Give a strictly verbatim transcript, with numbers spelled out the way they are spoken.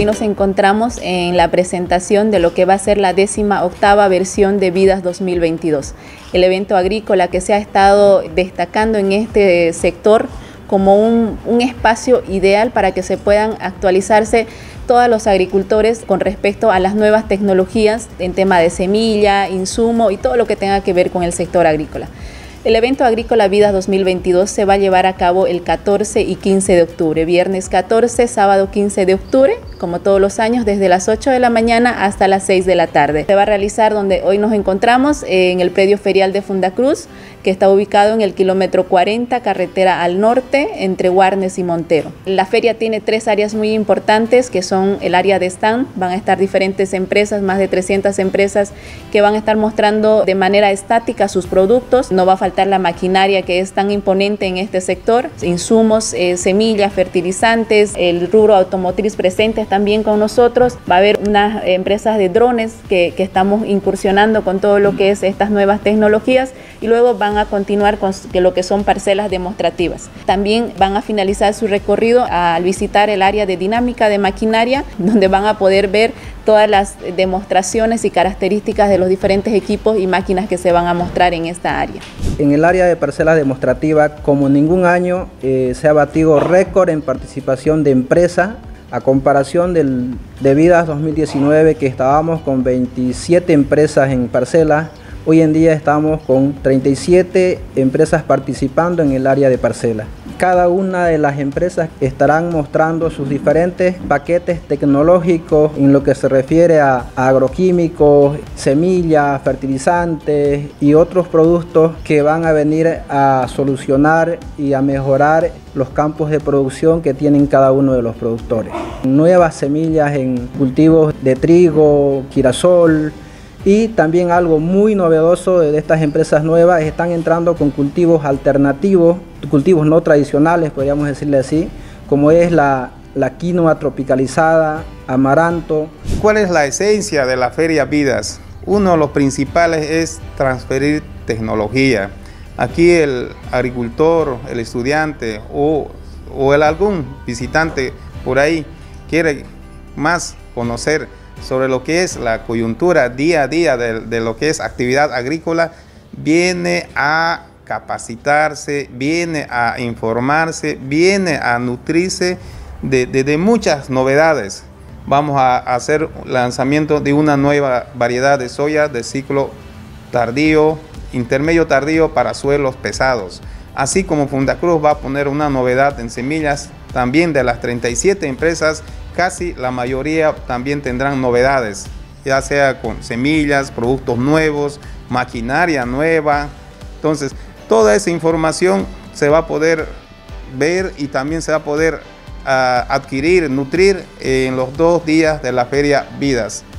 Hoy nos encontramos en la presentación de lo que va a ser la décima octava versión de Vidas dos mil veintidós, el evento agrícola que se ha estado destacando en este sector como un, un espacio ideal para que se puedan actualizarse todos los agricultores con respecto a las nuevas tecnologías en tema de semilla, insumo y todo lo que tenga que ver con el sector agrícola. El evento Agrícola Vidas dos mil veintidós se va a llevar a cabo el catorce y quince de octubre, viernes catorce, sábado quince de octubre, como todos los años, desde las ocho de la mañana hasta las seis de la tarde. Se va a realizar donde hoy nos encontramos, en el predio ferial de Fundacruz, que está ubicado en el kilómetro cuarenta, carretera al norte, entre Guarnes y Montero. La feria tiene tres áreas muy importantes, que son el área de stand. Van a estar diferentes empresas, más de trescientas empresas, que van a estar mostrando de manera estática sus productos. No va a faltar la maquinaria que es tan imponente en este sector, insumos, eh, semillas, fertilizantes, el rubro automotriz presente también con nosotros. Va a haber unas empresas de drones que, que estamos incursionando con todo lo que es estas nuevas tecnologías, y luego van a continuar con lo que son parcelas demostrativas. También van a finalizar su recorrido al visitar el área de dinámica de maquinaria, donde van a poder ver todas las demostraciones y características de los diferentes equipos y máquinas que se van a mostrar en esta área. En el área de parcelas demostrativas, como ningún año, eh, se ha batido récord en participación de empresas, a comparación del, de Vidas dos mil diecinueve, que estábamos con veintisiete empresas en parcelas. Hoy en día estamos con treinta y siete empresas participando en el área de parcelas. Cada una de las empresas estarán mostrando sus diferentes paquetes tecnológicos en lo que se refiere a agroquímicos, semillas, fertilizantes y otros productos que van a venir a solucionar y a mejorar los campos de producción que tienen cada uno de los productores. Nuevas semillas en cultivos de trigo, girasol. Y también algo muy novedoso de estas empresas nuevas, están entrando con cultivos alternativos, cultivos no tradicionales, podríamos decirle así, como es la, la quinoa tropicalizada, amaranto. ¿Cuál es la esencia de la Feria Vidas? Uno de los principales es transferir tecnología. Aquí el agricultor, el estudiante o, o el algún visitante por ahí quiere más conocer sobre lo que es la coyuntura día a día de, de lo que es actividad agrícola, viene a capacitarse, viene a informarse, viene a nutrirse de, de, de muchas novedades. Vamos a hacer lanzamiento de una nueva variedad de soya de ciclo tardío, intermedio tardío para suelos pesados. Así como Fundacruz va a poner una novedad en semillas, también de las treinta y siete empresas, casi la mayoría también tendrán novedades, ya sea con semillas, productos nuevos, maquinaria nueva. Entonces, toda esa información se va a poder ver y también se va a poder uh, adquirir, nutrir en los dos días de la Feria Vidas.